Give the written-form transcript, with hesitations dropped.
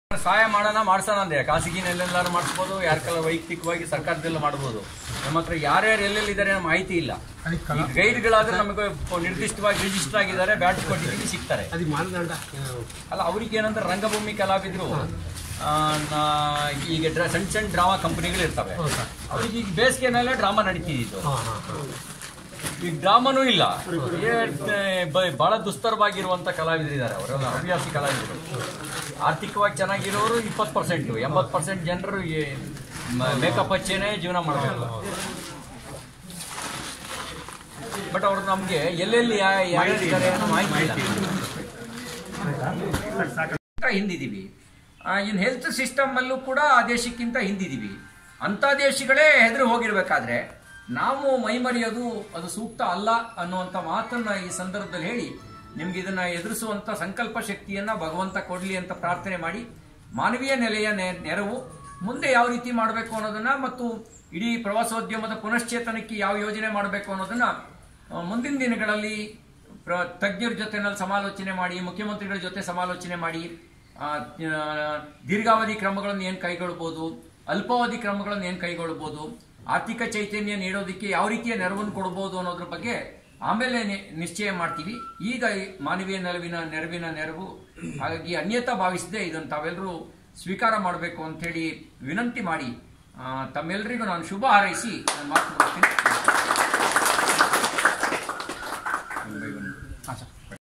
ಸಹಾಯ ಮಾಡೋಣ ಮಾಡ್ಸೋಣ ಅಂದ್ರೆ ಖಾಸಗಿನೆಲ್ಲೆಲ್ಲಾರು ಮಾಡಿಸ್ಬೋದು, ಯಾರ ವೈಯಕ್ತಿಕವಾಗಿ ಸರ್ಕಾರದಲ್ಲ ಮಾಡ್ಬೋದು. ನಮ್ಮ ಹತ್ರ ಯಾರ್ಯಾರು ಎಲ್ಲೆಲ್ಲಿದ್ದಾರೆ ಮಾಹಿತಿ ಇಲ್ಲ. ಗೈಡ್ಗಳಾದ್ರೆ ನಮಗೆ ನಿರ್ದಿಷ್ಟವಾಗಿ ರಿಜಿಸ್ಟರ್ ಆಗಿದ್ದಾರೆ, ಬ್ಯಾಡ್ಜ್ ಕೊಟ್ಟಿದ್ದೀವಿ, ಸಿಗ್ತಾರೆ. ಅಲ್ಲ ಅವ್ರಿಗೆ ಏನಂದ್ರೆ ರಂಗಭೂಮಿ ಕಲಾವಿದರು ಈಗ ಸಣ್ಣ ಸಣ್ಣ ಡ್ರಾಮಾ ಕಂಪನಿಗಳು ಇರ್ತವೆ. ಅವ್ರಿಗೆ ಈಗ ಬೇಸಿಗೆನಲ್ಲೇ ಡ್ರಾಮಾ ನಡೀತಿದ್ದು, ಈಗ ಡ್ರಾಮಾನೂ ಇಲ್ಲ. ಬಹಳ ದುಸ್ತರವಾಗಿರುವಂತ ಕಲಾವಿದರು ಇದ್ದಾರೆ, ಅವರೆಲ್ಲ ಹವ್ಯಾಸಿ ಕಲಾವಿದರು. ಆರ್ಥಿಕವಾಗಿ ಚೆನ್ನಾಗಿರೋರು 20%, 80% ಜನರು ಮೇಕಪ್ ಹಚ್ಚೇನೆ ಜೀವನ ಮಾಡಬೇಕು. ಬಟ್ ಅವ್ರು ನಮ್ಗೆ ಎಲ್ಲೆಲ್ಲಿ ಹಿಂದಿದೀವಿ. ಇನ್ ಹೆಲ್ತ್ ಸಿಸ್ಟಮ್ ಅಲ್ಲೂ ಕೂಡ ಆ ದೇಶಕ್ಕಿಂತ ಹಿಂದಿದೀವಿ. ಅಂತ ದೇಶಗಳೇ ಹೆದರಿ ಹೋಗಿರ್ಬೇಕಾದ್ರೆ ನಾವು ಮೈಮರೆಯೋದು ಅದು ಸೂಕ್ತ ಅಲ್ಲ ಅನ್ನುವಂಥ ಮಾತನ್ನ ಈ ಸಂದರ್ಭದಲ್ಲಿ ಹೇಳಿ ನಿಮ್ಗೆ ಇದನ್ನ ಎದುರಿಸುವಂತ ಸಂಕಲ್ಪ ಶಕ್ತಿಯನ್ನ ಭಗವಂತ ಕೊಡ್ಲಿ ಅಂತ ಪ್ರಾರ್ಥನೆ ಮಾಡಿ, ಮಾನವೀಯ ನೆಲೆಯ ನೆರವು ಮುಂದೆ ಯಾವ ರೀತಿ ಮಾಡಬೇಕು ಅನ್ನೋದನ್ನ ಮತ್ತು ಇಡೀ ಪ್ರವಾಸೋದ್ಯಮದ ಪುನಶ್ಚೇತನಕ್ಕೆ ಯಾವ ಯೋಜನೆ ಮಾಡಬೇಕು ಅನ್ನೋದನ್ನ ಮುಂದಿನ ದಿನಗಳಲ್ಲಿ ತಜ್ಞರ ಜೊತೆನಲ್ಲಿ ಸಮಾಲೋಚನೆ ಮಾಡಿ, ಮುಖ್ಯಮಂತ್ರಿಗಳ ಜೊತೆ ಸಮಾಲೋಚನೆ ಮಾಡಿ, ದೀರ್ಘಾವಧಿ ಕ್ರಮಗಳನ್ನು ಏನು ಕೈಗೊಳ್ಬೋದು, ಅಲ್ಪಾವಧಿ ಕ್ರಮಗಳನ್ನು ಏನು ಕೈಗೊಳ್ಬೋದು, ಆರ್ಥಿಕ ಚೈತನ್ಯ ನೀಡೋದಕ್ಕೆ ಯಾವ ರೀತಿಯ ನೆರವನ್ನು ಕೊಡಬಹುದು ಅನ್ನೋದ್ರ ಬಗ್ಗೆ ಆಮೇಲೆ ನಿಶ್ಚಯ ಮಾಡ್ತೀವಿ. ಈಗ ಮಾನವೀಯ ನೆರವಿನ ನೆರವು, ಹಾಗಾಗಿ ಅನ್ಯತಾ ಭಾವಿಸದೆ ಇದನ್ನು ತಾವೆಲ್ಲರೂ ಸ್ವೀಕಾರ ಮಾಡಬೇಕು ಅಂತ ಹೇಳಿ ವಿನಂತಿ ಮಾಡಿ ತಮ್ಮೆಲ್ಲರಿಗೂ ನಾನು ಶುಭ ಹಾರೈಸಿ ನಾನು ಮಾತು ಮಾಡ್ತೀನಿ.